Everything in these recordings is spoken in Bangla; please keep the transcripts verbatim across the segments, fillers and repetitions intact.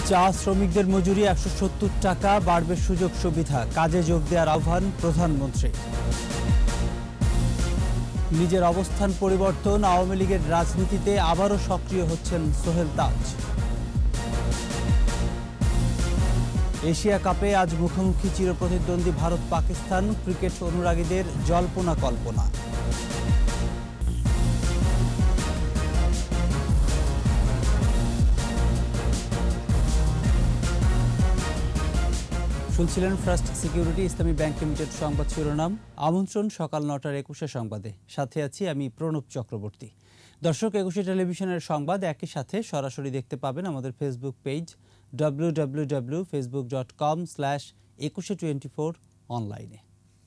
চা শ্রমিকদের মজুরি একশো সত্তর টাকা, বাড়বে সুযোগ সুবিধা, কাজে যোগ দেওয়ার আহ্বান প্রধানমন্ত্রী। নিজের অবস্থান পরিবর্তন, আওয়ামী লীগের রাজনীতিতে আবারও সক্রিয় হচ্ছেন সোহেল তাজ। এশিয়া কাপে আজ মুখোমুখি চিরপ্রতিদ্বন্দ্বী ভারত পাকিস্তান, ক্রিকেট অনুরাগীদের জল্পনা কল্পনা। শুনছিলেন first security Islami bank limited সংবাদ শিরোনাম। আমন্ত্রণ সকাল নটার একুশে সংবাদে, সাথে আছি আমি প্রণব চক্রবর্তী। দর্শক, একুশে টেলিভিশনের সংবাদ একই সাথে সরাসরি দেখতে পাবেন আমাদের Facebook page W W W dot Facebook dot com slash Ekushey twenty four অনলাইনে।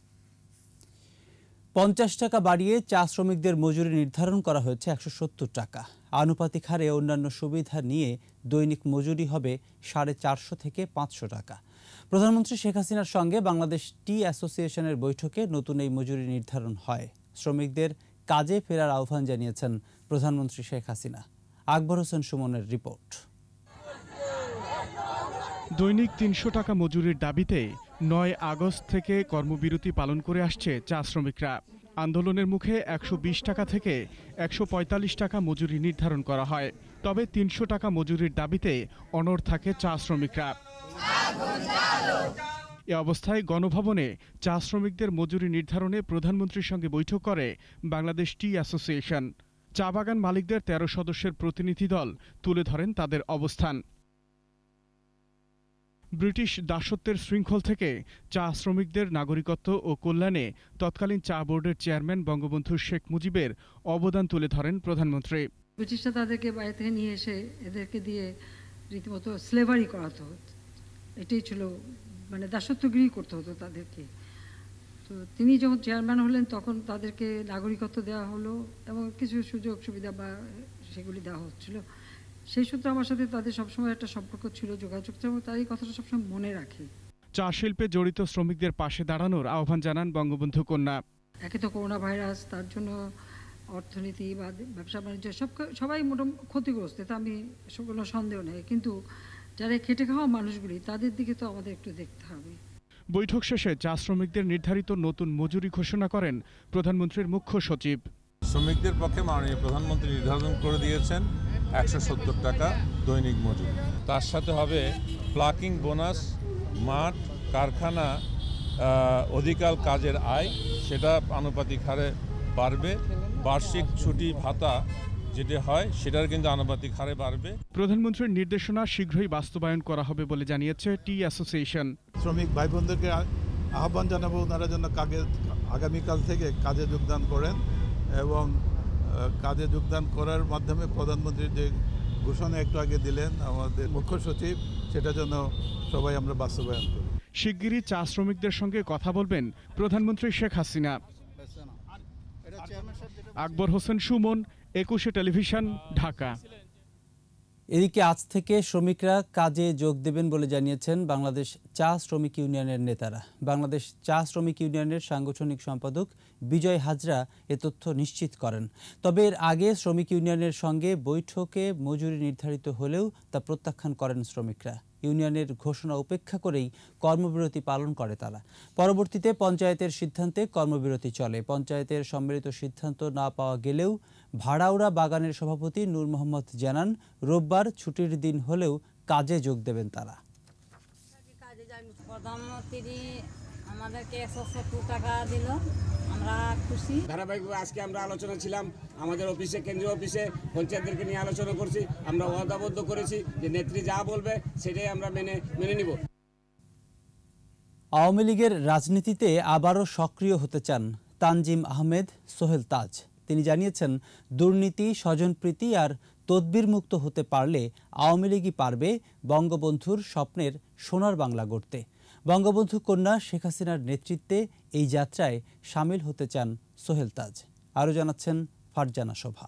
পঞ্চাশ টাকা বাড়িয়ে চা শ্রমিকদের মজুরি নির্ধারণ করা হয়েছে একশো সত্তর টাকা। আনুপাতিক হারে অন্যান্য সুবিধা নিয়ে দৈনিক মজুরি হবে সাড়ে চারশো থেকে পাঁচশো টাকা। প্রধানমন্ত্রী শেখ হাসিনার সঙ্গে বাংলাদেশ টি অ্যাসোসিয়েশনের বৈঠকে নতুন এই মজুরি নির্ধারণ হয়। শ্রমিকদের কাজে ফেরার আহ্বান জানিয়েছেন প্রধানমন্ত্রী শেখ হাসিনা। আকবর হোসেন সুমনের রিপোর্ট। দৈনিক তিনশো টাকা মজুরির দাবিতে নয় আগস্ট থেকে কর্মবিরতি পালন করে আসছে চা শ্রমিকরা। আন্দোলনের মুখে একশো বিশ টাকা থেকে একশো পঁয়তাল্লিশ টাকা মজুরি নির্ধারণ করা হয়। তবে তিনশো টাকা মজুরির দাবিতে অনড় থাকে চা শ্রমিকরা। এ অবস্থায় গণভবনে চা শ্রমিকদের মজুরি নির্ধারণে প্রধানমন্ত্রীর সঙ্গে বৈঠক করে বাংলাদেশ টি অ্যাসোসিয়েশন। চা বাগান মালিকদের তেরো সদস্যের প্রতিনিধি দল তুলে ধরেন তাদের অবস্থান। ব্রিটিশ দাসত্বের শৃঙ্খল থেকে চা শ্রমিকদের নাগরিকত্ব ও কল্যাণে তৎকালীন চা বোর্ডের চেয়ারম্যান বঙ্গবন্ধু শেখ মুজিবের অবদান তুলে ধরেন প্রধানমন্ত্রী। ব্রিটিশরা তাদেরকে বাইরে থেকে নিয়ে এসে এদেরকে দিয়ে রীতিমতো স্লেভারি করাতো, এটাই ছিল, মানে দাসত্বগিরি করতে হতো তাদেরকে। তো তিনি যখন চেয়ারম্যান হলেন তখন তাদেরকে নাগরিকত্ব দেওয়া হলো এবং কিছু সুযোগ সুবিধা বা সেগুলি দেওয়া হচ্ছিল। সেই সূত্রে আমার সাথে তাদের সবসময় একটা সম্পর্ক ছিল, যোগাযোগ ছিল, এবং তার এই কথাটা সবসময় মনে রাখে। চা শিল্পে জড়িত শ্রমিকদের পাশে দাঁড়ানোর আহ্বান জানান বঙ্গবন্ধু কন্যা। একে তো করোনা ভাইরাস, তার জন্য অর্থনীতি বা ব্যবসা বাণিজ্য সব সবাই মোটামুটি ক্ষতিগ্রস্ত, তা আমি কোনো সন্দেহ নেই, কিন্তু যারা খেটে খাওয়া মানুষগুলি তাদের দিকে তো আমাদের একটু দেখতে হবে। বৈঠক শেষে চা শ্রমিকদের নির্ধারিত নতুন মজুরি ঘোষণা করেন প্রধানমন্ত্রীর মুখ্য সচিব। শ্রমিকদের পক্ষে মাননীয় প্রধানমন্ত্রী নির্ধারণ করে দিয়েছেন একশো সত্তর টাকা দৈনিক মজুরি। তার সাথে হবে প্লাকিং বোনাস, মাঠ, কারখানা, অধিকার কাজের আয়, সেটা আনুপাতিক হারে বাড়বে। বার্ষিক ছুটি ভাতা যেটা হয় সেটার কিন্তু আনুপাতিক হারে বাড়বে। প্রধানমন্ত্রীর নির্দেশনা শীঘ্রই বাস্তবায়ন করা হবে বলে জানিয়েছে টি অ্যাসোসিয়েশন। শ্রমিক ভাই বোনদেরকে আহ্বান জানাবো ওনারা যেন কাজে আগামীকাল থেকে কাজে যোগদান করেন এবং কাজে যোগদান করার মাধ্যমে প্রধানমন্ত্রীর যে ঘোষণা একটু আগে দিলেন আমাদের মুখ্য সচিব, সেটা যেন সবাই আমরা বাস্তবায়ন করি। শিগগিরই চা শ্রমিকদের সঙ্গে কথা বলবেন প্রধানমন্ত্রী শেখ হাসিনা। আকবর হোসেন সুমন, একুশে টেলিভিশন, ঢাকা। এদিকে আজ থেকে শ্রমিকরা কাজে যোগ দেবেন বলে জানিয়েছেন বাংলাদেশ চা শ্রমিক ইউনিয়নের নেতারা। বাংলাদেশ চা শ্রমিক ইউনিয়নের সাংগঠনিক সম্পাদক বিজয় হাজরা এ তথ্য নিশ্চিত করেন। তবে এর আগে শ্রমিক ইউনিয়নের সঙ্গে বৈঠকে মজুরি নির্ধারিত হলেও তা প্রত্যাখ্যান করেন শ্রমিকরা। ইউনিয়নের ঘোষণা উপেক্ষা করেই কর্মবিরতি পালন করে তারা। পরবর্তীতে পঞ্চায়েতের সিদ্ধান্তে কর্মবিরতি চলে। পঞ্চায়েতের সম্মিলিত সিদ্ধান্ত না পাওয়া গেলেও ভাড়াউড়া বাগানের সভাপতি নূর মোহাম্মদ জানান, রোববার ছুটির দিন হলেও কাজে যোগ দেবেন তারা। প্রধানমন্ত্রী আমাদেরকে একশো সত্তর টাকা দিল, আমরা খুশি। ধারাবাহিকভাবে আজকে আমরা আলোচনা ছিলাম আমাদের অফিসে, কেন্দ্রীয় অফিসে পঞ্চায়েতদেরকে নিয়ে আলোচনা করছি। আমরা ওয়াদাবদ্ধ করেছি যে নেত্রী যা বলবে সেটাই আমরা মেনে মেনে নিব। আওয়ামী লীগের রাজনীতিতে আবারও সক্রিয় হতে চান তানজিম আহমেদ সোহেল তাজ। তিনি জানিয়েছেন, দুর্নীতি, স্বজনপ্রীতি আর তদবির মুক্ত হতে পারলে আওয়ামী লীগই পারবে বঙ্গবন্ধুর স্বপ্নের সোনার বাংলা গড়তে। বঙ্গবন্ধু কন্যা শেখ হাসিনার নেতৃত্বে এই যাত্রায় সামিল হতে চান সোহেল তাজ। আরও জানাচ্ছেন ফারজানা শোভা।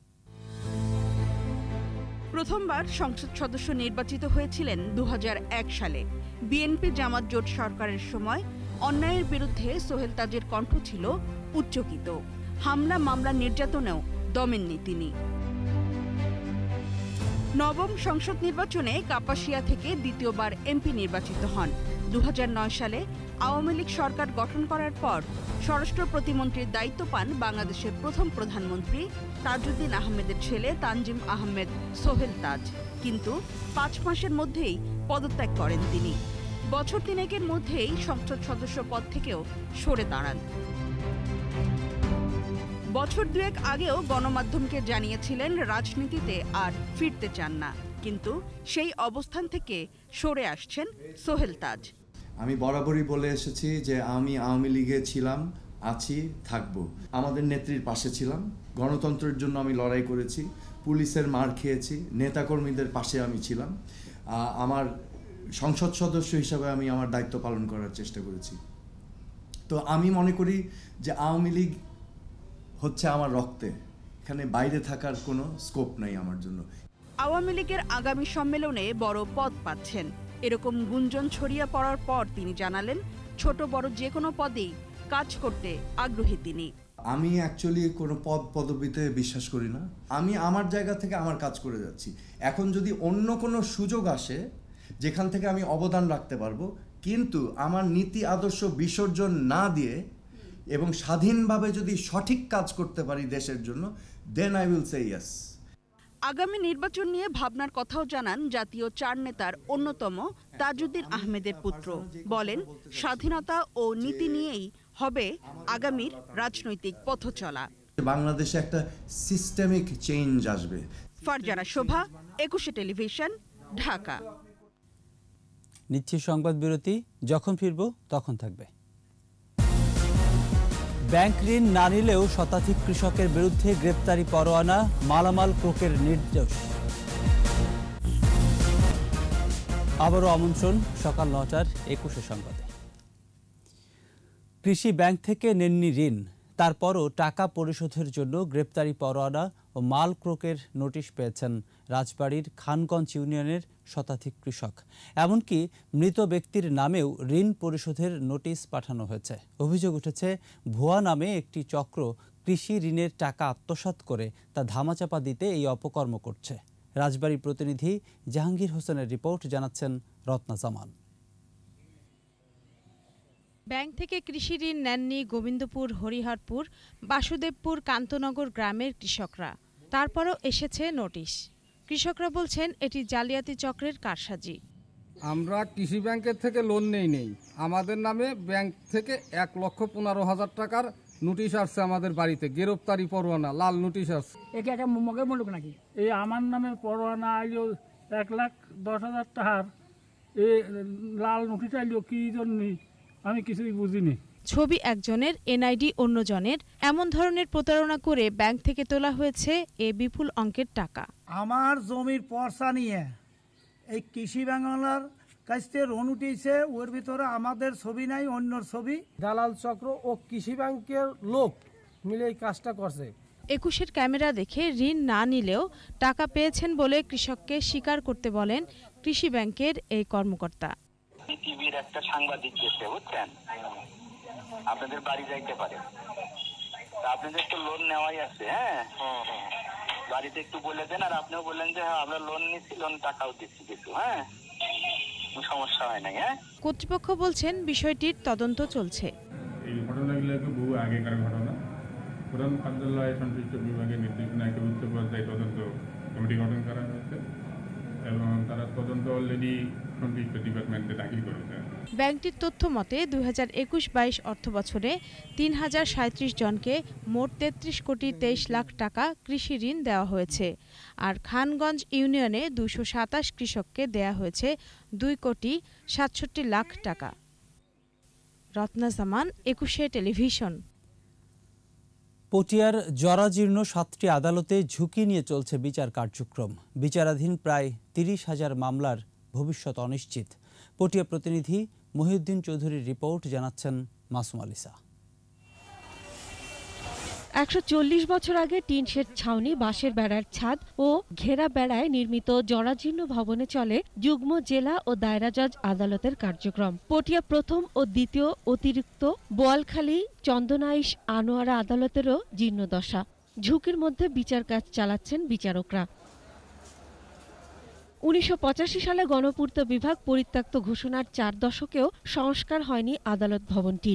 প্রথমবার সংসদ সদস্য নির্বাচিত হয়েছিলেন দু হাজার এক সালে। বিএনপি জামাত জোট সরকারের সময় অন্যায়ের বিরুদ্ধে সোহেল তাজের কণ্ঠ ছিল উচ্চকিত। হামলা, মামলা, নির্যাতনেও দমেননি তিনি। নবম সংসদ নির্বাচনে কাপাসিয়া থেকে দ্বিতীয়বার এমপি নির্বাচিত হন। দু হাজার নয় সালে আওয়ামী লীগ সরকার গঠন করার পর স্বরাষ্ট্র প্রতিমন্ত্রীর দায়িত্ব পান বাংলাদেশের প্রথম প্রধানমন্ত্রী তাজউদ্দিন আহমেদের ছেলে তানজিম আহমেদ সোহেল তাজ। কিন্তু পাঁচ মাসের মধ্যেই পদত্যাগ করেন তিনি। বছর তিনেকের মধ্যেই সংসদ সদস্য পদ থেকেও সরে দাঁড়ান। বছর দুয়েক আগেও গণমাধ্যমকে জানিয়েছিলেন রাজনীতিতে আর ফিরতে চান না, কিন্তু সেই অবস্থান থেকে সরে আসছেন সোহেল তাজ। আমি বরাবরই বলে এসেছি যে আমি আওয়ামী লীগে ছিলাম, আছি, থাকব। আমাদের নেত্রীর পাশে ছিলাম, গণতন্ত্রের জন্য আমি লড়াই করেছি, পুলিশের মার খেয়েছি, নেতাকর্মীদের পাশে আমি ছিলাম। আমার সংসদ সদস্য হিসাবে আমি আমার দায়িত্ব পালন করার চেষ্টা করেছি। তো আমি মনে করি যে আওয়ামী লীগ হচ্ছে আমার রক্তে, এখানে বাইরে থাকার কোনো স্কোপ নাই আমার জন্য। আওয়ামী লীগের আগামী সম্মেলনে বড় পদ পাচ্ছেন এরকম গুঞ্জন ছড়িয়ে পড়ার পর তিনি জানালেন, ছোট বড় যে কোনো পদেই কাজ করতে আগ্রহী তিনি। আমি অ্যাকচুয়ালি কোনো পদ পদবিতে বিশ্বাস করি না। আমি আমার জায়গা থেকে আমার কাজ করে যাচ্ছি। এখন যদি অন্য কোনো সুযোগ আসে যেখান থেকে আমি অবদান রাখতে পারবো, কিন্তু আমার নীতি আদর্শ বিসর্জন না দিয়ে এবং স্বাধীনভাবে যদি সঠিক কাজ করতে পারি দেশের জন্য, then I will say yes. আগামী নির্বাচন নিয়ে ভাবনার কথাও জানান জাতীয় চার নেতার অন্যতম তাজউদ্দিন আহমেদের পুত্র। বলেন, স্বাধীনতা ও নীতি নিয়েই হবে আগামীর রাজনৈতিক পথ চলা। বাংলাদেশে একটা সিস্টেমিক চেঞ্জ আসবে। ফারজানা শোভা, একুশে টেলিভিশন, ঢাকা। নিচ্ছি সংবাদ বিরতি, যখন ফিরব তখন থাকবে। ব্যাংক ঋণ না নিলেও শতাধিক কৃষকের বিরুদ্ধে গ্রেপ্তারি পরোয়ানা, মালামাল ক্রোকের নির্দেশ। আবারও আমন্ত্রণ সকাল নটার একুশে সংবাদে। কৃষি ব্যাংক থেকে নেননি ঋণ, তারপরও টাকা পরিশোধের জন্য গ্রেপ্তারি পরোয়ানা ও মাল ক্রোকের নোটিশ পেয়েছেন রাজবাড়ীর খানগঞ্জ ইউনিয়নের শতাধিক কৃষক। এমনকি মৃত ব্যক্তির নামেও ঋণ পরিশোধের নোটিশ পাঠানো হয়েছে। অভিযোগ উঠেছে, ভুয়া নামে একটি চক্র কৃষি ঋণের টাকা আত্মসাৎ করে তা ধামাচাপা দিতে এই অপকর্ম করছে। রাজবাড়ী প্রতিনিধি জাহাঙ্গীর হোসেনের রিপোর্ট, জানাচ্ছেন রত্না জামান। ব্যাংক থেকে কৃষি ঋণ নেননি গোবিন্দপুর, হরিহরপুর, বাসুদেবপুর, কান্তনগর গ্রামের কৃষকরা। তারপরও এসেছে নোটিশ। কৃষকরা বলছেন এটি জালিয়াতি চক্রের কারসাজি। আমরা কৃষি ব্যাংকের থেকে লোন নেই নেই আমাদের নামে ব্যাংক থেকে এক লক্ষ পনেরো হাজার টাকার নোটিশ আসছে আমাদের বাড়িতে, গ্রেপ্তারি পরোয়ানা, লাল নোটিশ আসছে। একে একটা মগে মুলুক নাকি এই আমার নামে পরোয়ানা আইলো এক লাখ দশ হাজার টাকার, এই লাল নোটিশ আইলো কি জন্য আমি কিছুই বুঝিনি। ছবি একজনের, এনআইডি অন্যজনের, এমন ধরনের প্রতারণা করে ব্যাংক থেকে তোলা হয়েছে এ বিপুল অঙ্কের টাকা। আমার জমির পর্চা নিয়ে এই কৃষি বাংলার কাছ থেকে লোন উঠেছে, ওর ভিতরে আমাদের ছবি নাই, অন্যর ছবি। দালাল চক্র ও কৃষি ব্যাংকের লোক মিলে এই কাজটা করছে। একুশের ক্যামেরা দেখে ঋণ না নিলেও টাকা পেয়েছেন বলে কৃষককে স্বীকার করতে বলেন কৃষি ব্যাংকের এই কর্মকর্তা। টিভির একটা সাংবাদিক গেছে, বুঝছেন, আপনাদের বাড়ি যাইতে পারে, আপনাদের তো লোন নেওয়াই আছে। হ্যাঁ, বাড়িতে একটু বলে দেন, আর আপনিও বললেন যে হ্যাঁ আমরা লোন নিচ্ছি, লোন টাকাও দিচ্ছি কিছু। হ্যাঁ, সমস্যা হয় নাই। হ্যাঁ, কর্তৃপক্ষ বলছেন বিষয়টির তদন্ত চলছে। এই ঘটনাগুলো বহু আগেকার ঘটনা। প্রধান কার্যালয় সংশ্লিষ্ট বিভাগের নির্দেশনা একটা উচ্চ পর্যায়ে তদন্ত কমিটি গঠন করা হয়েছে এবং তারা তদন্ত অলরেডি সংশ্লিষ্ট ডিপার্টমেন্টে দাখিল করেছে। ব্যাংকটির তথ্য মতে দুই হাজার একুশ বাইশ অর্থ বছরে তিন হাজার সাঁত্রিশ জনকে মোট তেত্রিশ কোটি তেইশ লাখ টাকা কৃষি ঋণ দেওয়া হয়েছে। আর খানগঞ্জ ইউনিয়নে দুশো সাতাশ কৃষককে দেয়া হয়েছে দুই কোটি সাতষট্টি লাখ টাকা। রত্না জামান, একুশে টেলিভিশন। পটিয়ার জরাজীর্ণ সাতটি আদালতে ঝুঁকি নিয়ে চলছে বিচার কার্যক্রম। বিচারাধীন প্রায় তিরিশ হাজার মামলার ভবিষ্যৎ অনিশ্চিত। পটিয়া প্রতিনিধি মহিউদ্দিন চৌধুরীর রিপোর্ট, জানাচ্ছেন মাসুম আলিসা। একশো চল্লিশ বছর আগে টিন শেড ছাউনি, বাঁশের বেড়ার ছাদ ও ঘেরা বেড়ায় নির্মিত জরাজীর্ণ ভবনে চলে যুগ্ম জেলা ও দায়রা জজ আদালতের কার্যক্রম। পটিয়া প্রথম ও দ্বিতীয় অতিরিক্ত বোয়ালখালী, চন্দনাইশ, আনোয়ারা আদালতেরও জীর্ণদশা। ঝুঁকির মধ্যে বিচার কাজ চালাচ্ছেন বিচারকরা। উনিশশো পঁচাশি সালে গণপূর্ত বিভাগ পরিত্যক্ত ঘোষণার চার দশকেও সংস্কার হয়নি আদালত ভবনটির।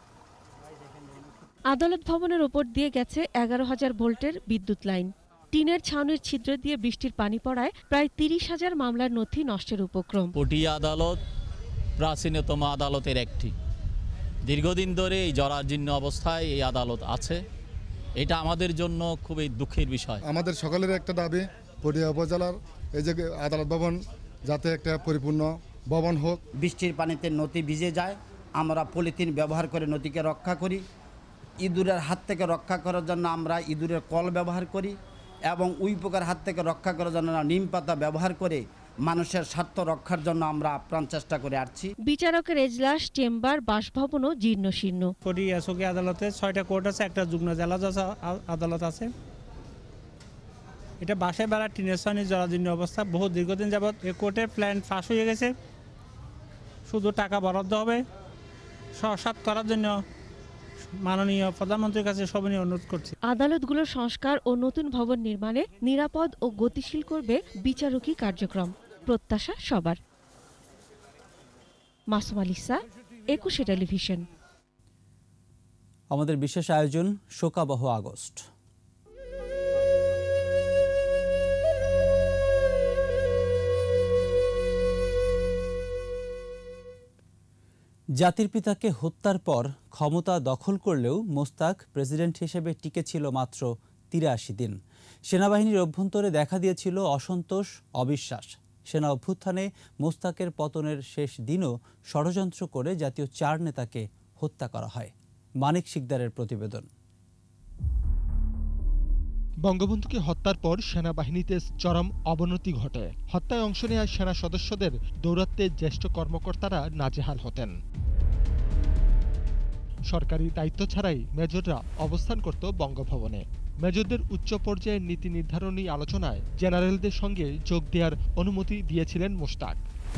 আদালত ভবনের ওপর দিয়ে গেছে এগারো হাজার ভোল্টের বিদ্যুৎ লাইন। টিনের ছাউনির ছিদ্র দিয়ে বৃষ্টির পানি পড়ায় প্রায় তিরিশ হাজার মামলার নথি নষ্টের উপক্রম। পটিয়া আদালত প্রাচীনতম আদালতের একটি, দীর্ঘদিন ধরে এই জরাজীর্ণ অবস্থায় এই আদালত আছে। এটা আমাদের জন্য খুবই দুঃখের বিষয়। আমাদের সকলের একটা দাবি, পটিয়া উপজেলার এই যে আদালত ভবন যাতে একটা পরিপূর্ণ ভবন হোক। বৃষ্টির পানিতে নথি ভিজে যায়, আমরা পলিথিন ব্যবহার করে নথিকে রক্ষা করি। ইঁদুরের হাত থেকে রক্ষা করার জন্য আমরা ইঁদুরের কল ব্যবহার করি এবং উই পোকার হাত থেকে রক্ষা করার জন্য নিম পাতা ব্যবহার করে মানুষের স্বার্থ রক্ষার জন্য আমরা আপ্রাণ চেষ্টা করে আসছি। বিচারকের এজলাস, চেম্বার, বাসভবনও জীর্ণশীর্ণ। পটিয়া চৌকি আদালতে ছয়টা কোর্ট আছে, একটা যুগ্ম জেলা জজ আদালত আছে। এটা বাসে বেড়া টিনের ছাউনি জরাজীর্ণ অবস্থা, বহু দীর্ঘদিন যাবৎ এই কোর্টের প্ল্যান ফাঁস হয়ে গেছে। শুধু টাকা বরাদ্দ হবে, সংস্কার করার জন্য মাননীয় প্রধানমন্ত্রীর কাছে সবিনয় অনুরোধ করছি। আদালতগুলোর সংস্কার ও নতুন ভবন নির্মাণে নিরাপদ ও গতিশীল করবে বিচারকী কার্যক্রম, প্রত্যাশা সবার। মাসুম আলিসা, একুশে টেলিভিশন। আমাদের বিশেষ আয়োজন শোকাবহ আগস্ট। জাতির পিতাকে হত্যার পর ক্ষমতা দখল করলেও মোস্তাক প্রেসিডেন্ট হিসেবে টিকে ছিল মাত্র তিরাশি দিন। সেনাবাহিনীর অভ্যন্তরে দেখা দিয়েছিল অসন্তোষ, অবিশ্বাস। সেনা অভ্যুত্থানে মোস্তাকের পতনের শেষ দিনও ষড়যন্ত্র করে জাতীয় চার নেতাকে হত্যা করা হয়। মানিক শিকদারের প্রতিবেদন। বঙ্গবন্ধুকে হত্যার পর সেনাবাহিনীতে চরম অবনতি ঘটে। হত্যায় অংশ নেওয়া সেনা সদস্যদের দৌরাত্মে জ্যেষ্ঠ কর্মকর্তারা নাজেহাল হতেন। সরকারি দায়িত্ব ছাড়াই মেজররা অবস্থান করত বঙ্গভবনে। মেজরদের উচ্চ পর্যায়ের নীতি নির্ধারণী আলোচনায় জেনারেলদের সঙ্গে যোগ দেওয়ার অনুমতি দিয়েছিলেন মোস্তাক।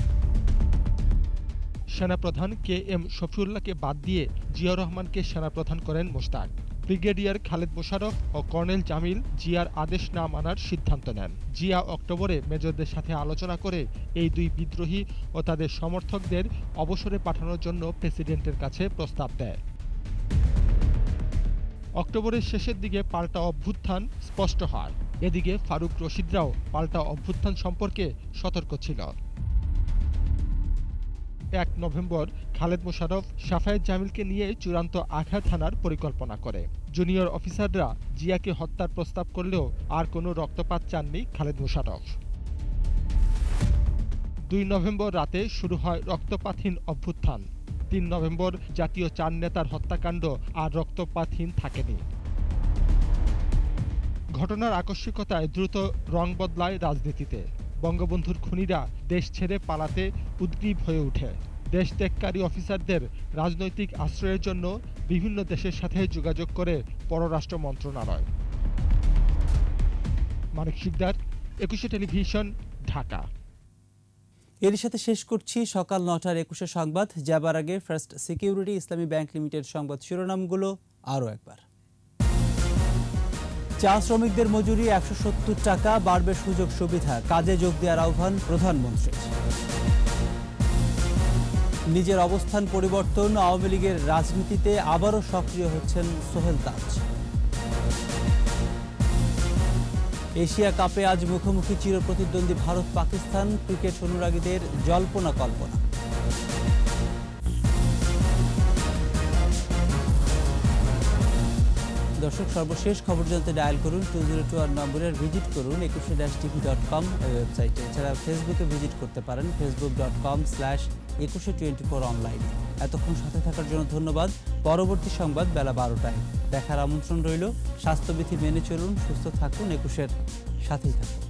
সেনাপ্রধান কে এম শফিউল্লাহকে বাদ দিয়ে জিয়াউর রহমানকে সেনাপ্রধান করেন মোস্তাক। ব্রিগেডিয়ার খালেদ মোশাররফ ও কর্নেল জামিল জিয়ার আদেশ না মানার সিদ্ধান্ত নেন। জিয়া অক্টোবরে মেজরদের সাথে আলোচনা করে এই দুই বিদ্রোহী ও তাদের সমর্থকদের অবসরে পাঠানোর জন্য প্রেসিডেন্টের কাছে প্রস্তাব দেয়। অক্টোবরের শেষের দিকে পাল্টা অভ্যুত্থান স্পষ্ট হয়। এদিকে ফারুক রশিদরাও পাল্টা অভ্যুত্থান সম্পর্কে সতর্ক ছিল। এক নভেম্বর খালেদ মোশাররফ সাফায়েত জামিলকে নিয়ে চূড়ান্ত আঘাত হানার পরিকল্পনা করে। জুনিয়র অফিসাররা জিয়াকে হত্যার প্রস্তাব করলেও আর কোনো রক্তপাত চাননি খালেদ মোশাররফ। দুই নভেম্বর রাতে শুরু হয় রক্তপাতহীন অভ্যুত্থান। তিন নভেম্বর জাতীয় চার নেতার হত্যাকাণ্ড আর রক্তপাতহীন থাকেনি। ঘটনার আকস্মিকতায় দ্রুত রং বদলায় রাজনীতিতে। বঙ্গবন্ধুর খুনিরা দেশ ছেড়ে পালাতে উদ্গ্রীব হয়ে ওঠে। দেশ ত্যাগকারী অফিসারদের রাজনৈতিক আশ্রয়ের জন্য বিভিন্ন দেশের সাথে যোগাযোগ করে পররাষ্ট্র মন্ত্রণালয়। মানিক শিকদার, একুশে টেলিভিশন, ঢাকা। এর সাথে শেষ করছি সকাল নটার একুশে সংবাদ। যাবার আগে first security Islami bank limited সংবাদ শিরোনামগুলো আরও একবার। চা শ্রমিকদের মজুরি একশো সত্তর টাকা, বাড়বে সুযোগ সুবিধা, কাজে যোগ দেওয়ার আহ্বান প্রধানমন্ত্রীর। নিজের অবস্থান পরিবর্তন, আওয়ামী লীগের রাজনীতিতে আবারও সক্রিয় হচ্ছেন সোহেল তাজ। এশিয়া কাপে আজ মুখোমুখি চিরপ্রতিদ্বন্দ্বী ভারত পাকিস্তান, ক্রিকেট অনুরাগীদের জল্পনা কল্পনা। দর্শক, সর্বশেষ খবর জানতে ডায়াল করুন টু জিরো টু আর নম্বরের, ভিজিট করুন একুশে ড্যাশ টিভি ডট কম ওয়েবসাইটে। এছাড়া ফেসবুকে ভিজিট করতে পারেন Facebook dot com slash Ekushey twenty four অনলাইনে। এতক্ষণ সাথে থাকার জন্য ধন্যবাদ। পরবর্তী সংবাদ বেলা বারোটায় দেখার আমন্ত্রণ রইল। স্বাস্থ্যবিধি মেনে চলুন, সুস্থ থাকুন, একুশের সাথেই থাকুন।